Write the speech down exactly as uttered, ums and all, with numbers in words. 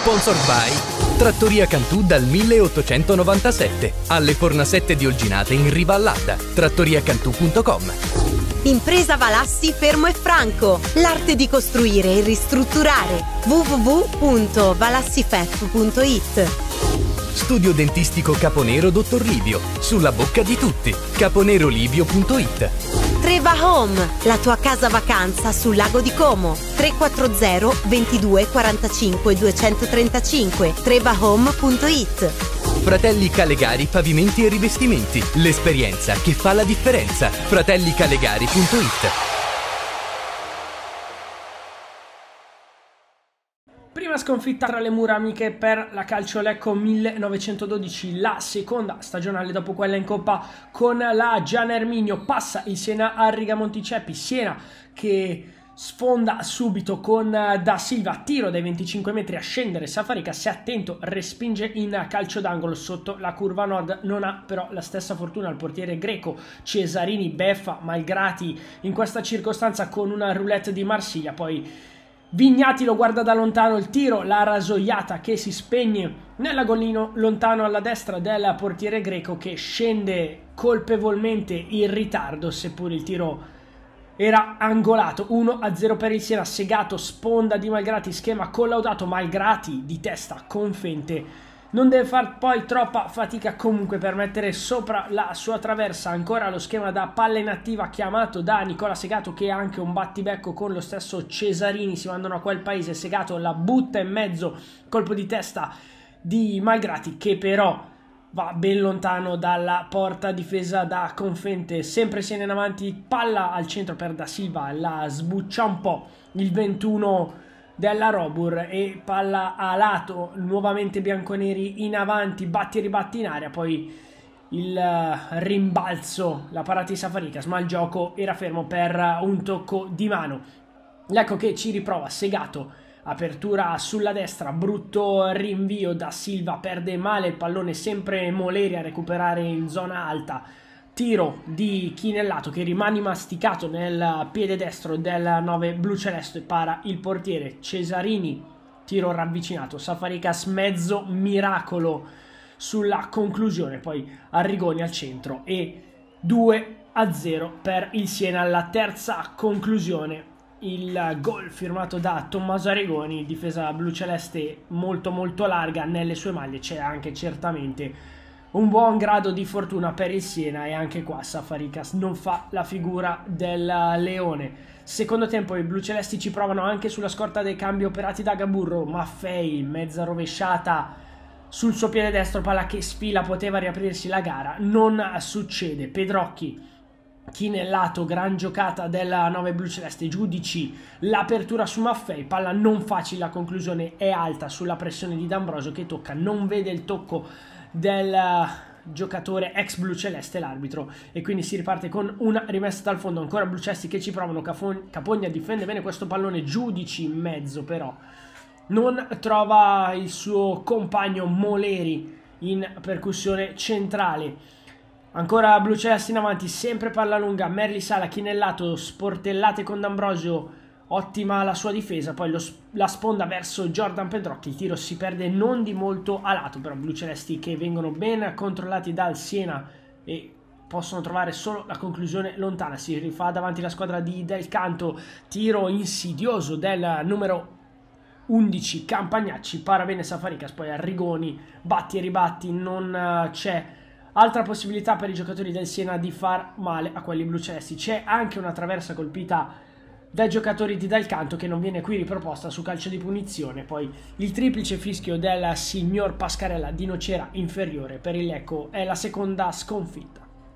Sponsored by Trattoria Cantù dal milleottocentonovantasette. Alle Fornasette di Olginate in Riva all'Adda. trattoria cantù punto com. Impresa Valassi Fermo e Franco. L'arte di costruire e ristrutturare. w w w punto valassifef punto it. Studio dentistico Caponero Dottor Livio. Sulla bocca di tutti. caponerolivio punto it. Treva Home, la tua casa vacanza sul lago di Como. tre quattro zero ventidue quarantacinque duecentotrentacinque. trevahome punto it. Fratelli Calegari Pavimenti e Rivestimenti. L'esperienza che fa la differenza. fratelli calegari punto it. Prima sconfitta tra le mura amiche per la Calcio Lecco millenovecentododici, la seconda stagionale dopo quella in Coppa con la Gian Erminio. Passa il Siena a Rigamonti Ceppi, Siena che sfonda subito con Da Silva, tiro dai venticinque metri a scendere, Safaricas si è attento, respinge in calcio d'angolo sotto la curva nord, non ha però la stessa fortuna il portiere greco. Cesarini beffa Malgrati in questa circostanza con una roulette di Marsiglia, poi Vignati lo guarda da lontano, il tiro, la rasoiata che si spegne nell'angolino lontano alla destra del portiere greco che scende colpevolmente in ritardo, seppur il tiro era angolato. Uno a zero per il Siena, segato, sponda di Malgrati, schema collaudato, Malgrati di testa confente. Non deve far poi troppa fatica comunque per mettere sopra la sua traversa. Ancora lo schema da palla inattiva chiamato da Nicola Segato, che ha anche un battibecco con lo stesso Cesarini. Si mandano a quel paese, Segato la butta in mezzo, colpo di testa di Malgrati che però va ben lontano dalla porta difesa da Confente. Sempre Siena in avanti, palla al centro per Da Silva, la sbuccia un po' il ventuno della Robur e palla a lato, nuovamente bianconeri in avanti, batti e ribatti in aria, poi il rimbalzo, la parata di Safaricas, ma il gioco era fermo per un tocco di mano. Ecco che ci riprova Segato, apertura sulla destra, brutto rinvio, Da Silva perde male il pallone, sempre Moleri a recuperare in zona alta. Tiro di Chinellato che rimane masticato nel piede destro del nove bluceleste, para il portiere Cesarini, tiro ravvicinato, Safaricas mezzo miracolo sulla conclusione, poi Arrigoni al centro e due a zero per il Siena alla terza conclusione. Il gol firmato da Tommaso Arrigoni, difesa bluceleste molto molto larga nelle sue maglie, c'è anche certamente un buon grado di fortuna per il Siena e anche qua Safaricas non fa la figura del leone. Secondo tempo i blucelesti ci provano anche sulla scorta dei cambi operati da Gaburro. Maffei, mezza rovesciata sul suo piede destro, palla che sfila, poteva riaprirsi la gara, non succede. Pedrocchi, Chinellato, gran giocata della nove bluceleste, Giudici, l'apertura su Maffei, palla non facile, la conclusione è alta sulla pressione di D'Ambrosio che tocca, non vede il tocco del giocatore ex bluceleste l'arbitro e quindi si riparte con una rimessa dal fondo. Ancora blucelesti che ci provano, Capogna difende bene questo pallone, Giudici in mezzo però non trova il suo compagno Moleri in percussione centrale. Ancora blucelesti in avanti, sempre palla lunga, Merli Sala, Chinellato, sportellate con D'Ambrosio, ottima la sua difesa, poi lo, la sponda verso Jordan Pedrocchi, il tiro si perde non di molto a lato, però blucelesti che vengono ben controllati dal Siena e possono trovare solo la conclusione lontana. Si rifà davanti la squadra di Del Canto, tiro insidioso del numero undici Campagnacci, para bene Safaricas, poi Arrigoni, batti e ribatti, non c'è altra possibilità per i giocatori del Siena di far male a quelli blucelesti. C'è anche una traversa colpita dai giocatori di Del Canto che non viene qui riproposta su calcio di punizione. Poi il triplice fischio del signor Pascarella di Nocera inferiore per il Lecco, è la seconda sconfitta.